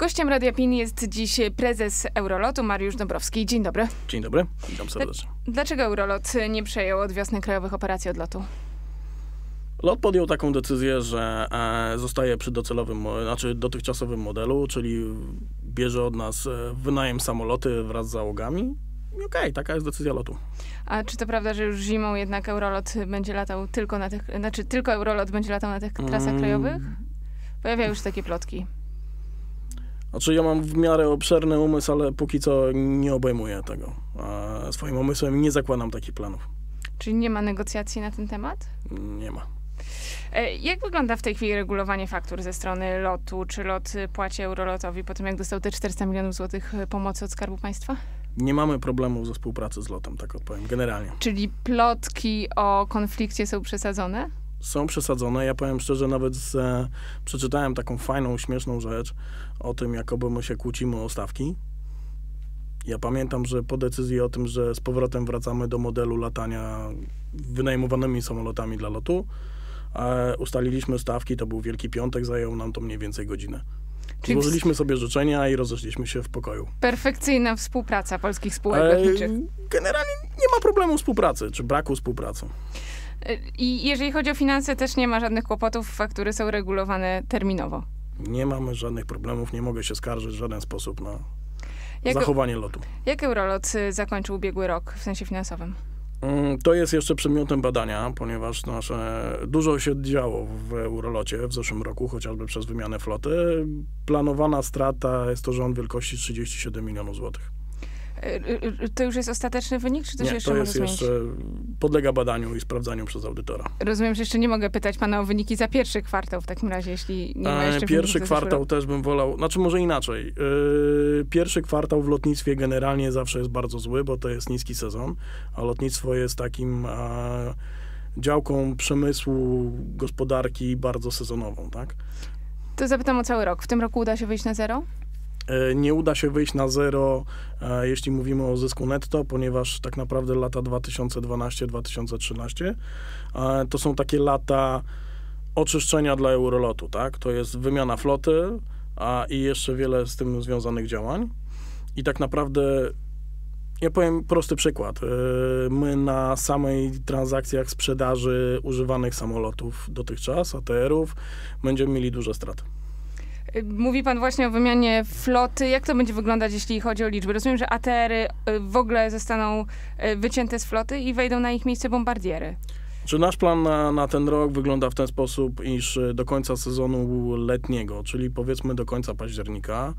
Gościem Radia PIN jest dziś prezes Eurolotu Mariusz Dąbrowski. Dzień dobry. Dzień dobry, witam serdecznie. Dlaczego Eurolot nie przejął od wiosny krajowych operacji odlotu? LOT podjął taką decyzję, że zostaje przy dotychczasowym modelu, czyli bierze od nas wynajem samoloty wraz z załogami. I okej, taka jest decyzja LOT-u. A czy to prawda, że już zimą jednak Eurolot będzie latał tylko na tych, tylko Eurolot będzie latał na tych trasach krajowych? Pojawiają już takie plotki. Ja mam w miarę obszerny umysł, ale póki co nie obejmuję tego swoim umysłem i nie zakładam takich planów. Czyli nie ma negocjacji na ten temat? Nie ma. Jak wygląda w tej chwili regulowanie faktur ze strony LOT-u? Czy LOT płaci Eurolotowi po tym, jak dostał te 400 milionów złotych pomocy od Skarbu Państwa? Nie mamy problemów ze współpracy z LOT-em, tak odpowiem, generalnie. Czyli plotki o konflikcie są przesadzone? Są przesadzone. Ja powiem szczerze, nawet przeczytałem taką fajną, śmieszną rzecz o tym, jakoby my się kłócimy o stawki. Ja pamiętam, że po decyzji o tym, że z powrotem wracamy do modelu latania wynajmowanymi samolotami dla LOT-u, ustaliliśmy stawki, to był Wielki Piątek, zajęło nam to mniej więcej godzinę. Złożyliśmy sobie życzenia i rozeszliśmy się w pokoju. Perfekcyjna współpraca polskich spółek lotniczych. Generalnie nie ma problemu współpracy, czy braku współpracy. I jeżeli chodzi o finanse, też nie ma żadnych kłopotów, faktury są regulowane terminowo. Nie mamy żadnych problemów, nie mogę się skarżyć w żaden sposób na zachowanie LOT-u. Jak Eurolot zakończył ubiegły rok w sensie finansowym? To jest jeszcze przedmiotem badania, ponieważ dużo się działo w Eurolocie w zeszłym roku, chociażby przez wymianę floty. Planowana strata jest to rząd wielkości 37 milionów złotych. To już jest ostateczny wynik, czy to się jeszcze może zmienić? Nie, to jest jeszcze, podlega badaniu i sprawdzaniu przez audytora. Rozumiem, że jeszcze nie mogę pytać pana o wyniki za pierwszy kwartał w takim razie, jeśli nie ma jeszcze Pierwszy kwartał też bym wolał, może inaczej. Pierwszy kwartał w lotnictwie generalnie zawsze jest bardzo zły, bo to jest niski sezon, a lotnictwo jest takim działką przemysłu, gospodarki bardzo sezonową, tak? To zapytam o cały rok. W tym roku uda się wyjść na zero? Nie uda się wyjść na zero, jeśli mówimy o zysku netto, ponieważ tak naprawdę lata 2012-2013 to są takie lata oczyszczenia dla Eurolotu, tak? To jest wymiana floty i jeszcze wiele z tym związanych działań. I tak naprawdę, ja powiem prosty przykład. My na samej transakcjach sprzedaży używanych samolotów dotychczas, ATR-ów, będziemy mieli duże straty. Mówi pan właśnie o wymianie floty. Jak to będzie wyglądać, jeśli chodzi o liczby? Rozumiem, że ATR-y w ogóle zostaną wycięte z floty i wejdą na ich miejsce bombardiery. Nasz plan na ten rok wygląda w ten sposób, iż do końca sezonu letniego, czyli powiedzmy do końca października,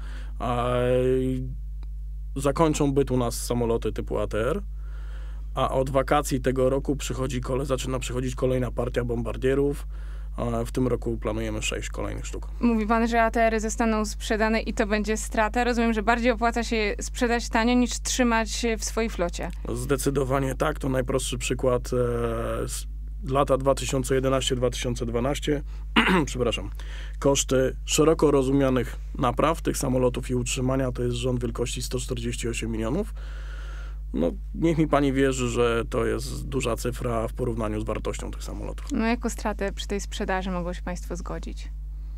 zakończą byt u nas samoloty typu ATR, a od wakacji tego roku zaczyna przychodzić kolejna partia bombardierów. W tym roku planujemy 6 kolejnych sztuk. Mówi pan, że ATR-y zostaną sprzedane i to będzie strata. Rozumiem, że bardziej opłaca się sprzedać tanio niż trzymać w swojej flocie. Zdecydowanie tak. To najprostszy przykład lata 2011-2012. Przepraszam. Koszty szeroko rozumianych napraw tych samolotów i utrzymania to jest rząd wielkości 148 milionów. Niech mi pani wierzy, że to jest duża cyfra w porównaniu z wartością tych samolotów. Jaką stratę przy tej sprzedaży mogą się państwo zgodzić?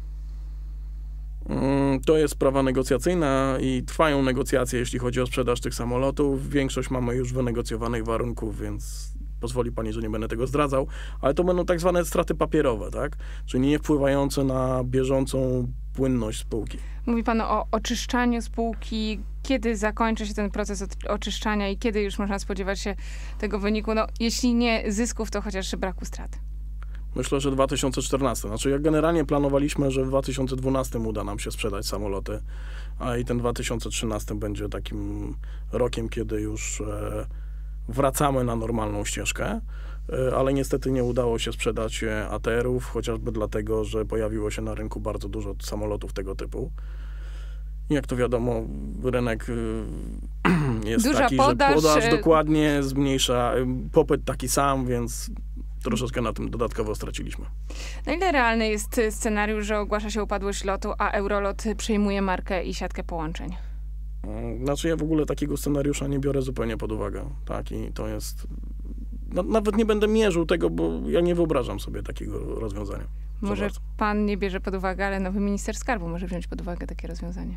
To jest sprawa negocjacyjna i trwają negocjacje, jeśli chodzi o sprzedaż tych samolotów. Większość mamy już wynegocjowanych warunków, więc pozwoli pani, że nie będę tego zdradzał, ale to będą tak zwane straty papierowe, tak? Czyli nie wpływające na bieżącą płynność spółki. Mówi pan o oczyszczaniu spółki. Kiedy zakończy się ten proces oczyszczania i kiedy już można spodziewać się tego wyniku? Jeśli nie zysków, to chociaż braku strat. Myślę, że 2014. Jak generalnie planowaliśmy, że w 2012 uda nam się sprzedać samoloty, a i ten 2013 będzie takim rokiem, kiedy już wracamy na normalną ścieżkę, ale niestety nie udało się sprzedać ATR-ów, chociażby dlatego, że pojawiło się na rynku bardzo dużo samolotów tego typu. Jak to wiadomo, rynek jest taki, że podaż dokładnie zmniejsza, popyt taki sam, więc troszeczkę na tym dodatkowo straciliśmy. Na ile realny jest scenariusz, że ogłasza się upadłość lotu, a Eurolot przejmuje markę i siatkę połączeń? Ja w ogóle takiego scenariusza nie biorę zupełnie pod uwagę. Tak, i to jest... Nawet nie będę mierzył tego, bo ja nie wyobrażam sobie takiego rozwiązania. Może pan nie bierze pod uwagę, ale nowy minister skarbu może wziąć pod uwagę takie rozwiązanie.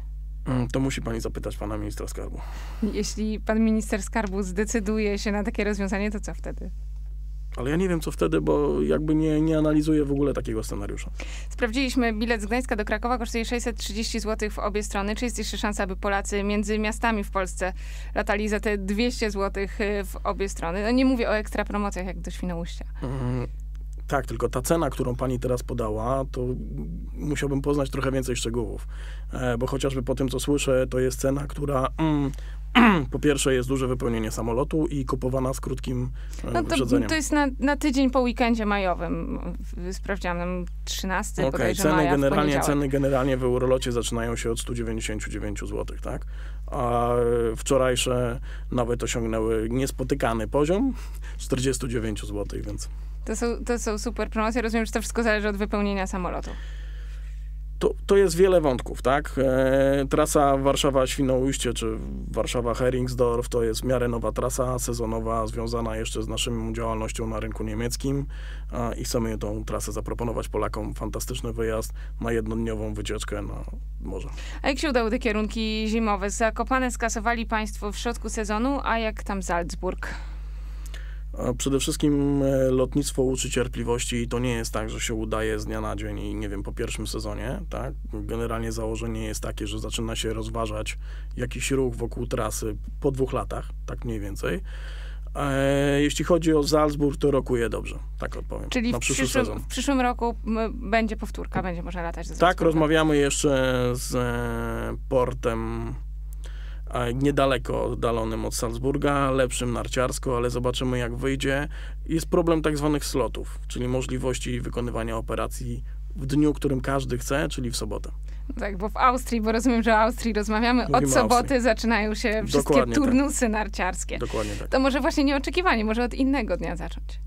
To musi pani zapytać pana ministra skarbu. Jeśli pan minister skarbu zdecyduje się na takie rozwiązanie, to co wtedy? Ale ja nie wiem, co wtedy, bo jakby nie analizuję w ogóle takiego scenariusza. Sprawdziliśmy, bilet z Gdańska do Krakowa kosztuje 630 zł w obie strony. Czy jest jeszcze szansa, aby Polacy między miastami w Polsce latali za te 200 zł w obie strony? No nie mówię o ekstra promocjach, jak do Świnoujścia. Tak, tylko ta cena, którą pani teraz podała, to musiałbym poznać trochę więcej szczegółów. Bo chociażby po tym, co słyszę, to jest cena, która po pierwsze jest duże wypełnienie samolotu i kupowana z krótkim wyprzedzeniem. To jest na tydzień po weekendzie majowym. Sprawdziłam, 13 bodajże Okej, ceny generalnie w Eurolocie zaczynają się od 199 zł, tak? A wczorajsze nawet osiągnęły niespotykany poziom 49 zł, więc... To są super promocje. Rozumiem, że to wszystko zależy od wypełnienia samolotu. To jest wiele wątków, tak? Trasa Warszawa-Świnoujście czy Warszawa-Heringsdorf to jest w miarę nowa trasa sezonowa, związana jeszcze z naszą działalnością na rynku niemieckim i chcemy tą trasę zaproponować Polakom. Fantastyczny wyjazd na jednodniową wycieczkę na morze. A jak się udały te kierunki zimowe? Zakopane skasowali państwo w środku sezonu, a jak tam Salzburg? Przede wszystkim lotnictwo uczy cierpliwości i to nie jest tak, że się udaje z dnia na dzień i nie wiem, po pierwszym sezonie, tak? Generalnie założenie jest takie, że zaczyna się rozważać jakiś ruch wokół trasy po 2 latach, tak mniej więcej. Jeśli chodzi o Salzburg, to rokuje dobrze, tak odpowiem. Czyli na przyszły sezon. W przyszłym roku będzie powtórka, będzie można latać ze Salzburga. Tak, rozmawiamy jeszcze z portem niedaleko oddalonym od Salzburga, lepszym narciarsko, ale zobaczymy jak wyjdzie. Jest problem tak zwanych slotów, czyli możliwości wykonywania operacji w dniu, którym każdy chce, czyli w sobotę. Tak, bo w Austrii, bo rozumiem, że o Austrii rozmawiamy, od soboty zaczynają się wszystkie turnusy narciarskie. Dokładnie tak. To może właśnie nieoczekiwanie, może od innego dnia zacząć.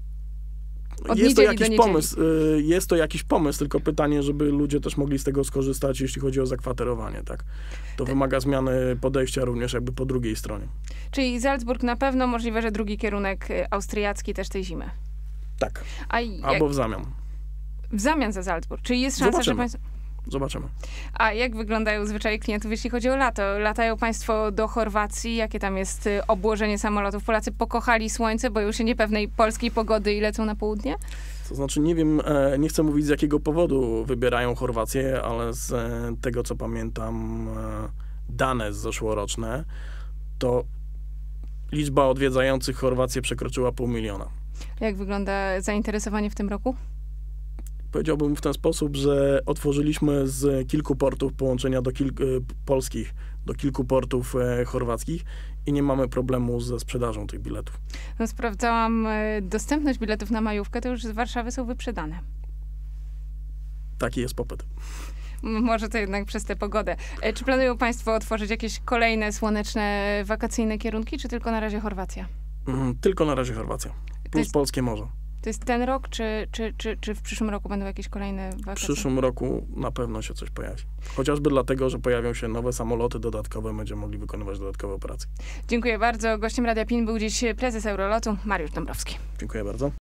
Jest to jakiś pomysł, tylko pytanie, żeby ludzie też mogli z tego skorzystać, jeśli chodzi o zakwaterowanie, tak? To wymaga zmiany podejścia również jakby po drugiej stronie. Czyli Salzburg na pewno, możliwe, że drugi kierunek austriacki też tej zimy. Tak. Albo w zamian. W zamian za Salzburg. Czyli jest szansa, że państwo... Zobaczymy. A jak wyglądają zwyczaje klientów, jeśli chodzi o lato? Latają państwo do Chorwacji? Jakie tam jest obłożenie samolotów? Polacy pokochali słońce, boją się niepewnej polskiej pogody i lecą na południe? To znaczy, nie wiem, nie chcę mówić z jakiego powodu wybierają Chorwację, ale z tego, co pamiętam, dane zeszłoroczne, to liczba odwiedzających Chorwację przekroczyła 500 000. Jak wygląda zainteresowanie w tym roku? Powiedziałbym w ten sposób, że otworzyliśmy z kilku portów połączenia polskich do kilku portów chorwackich i nie mamy problemu ze sprzedażą tych biletów. No, sprawdzałam dostępność biletów na majówkę, to już z Warszawy są wyprzedane. Taki jest popyt. Może to jednak przez tę pogodę. Czy planują państwo otworzyć jakieś kolejne słoneczne, wakacyjne kierunki, czy tylko na razie Chorwacja? Tylko na razie Chorwacja. Plus polskie morze. To jest ten rok, czy w przyszłym roku będą jakieś kolejne wakacje? W przyszłym roku na pewno się coś pojawi. Chociażby dlatego, że pojawią się nowe samoloty dodatkowe, będziemy mogli wykonywać dodatkowe operacje. Dziękuję bardzo. Gościem Radia PIN był dziś prezes Eurolotu, Mariusz Dąbrowski. Dziękuję bardzo.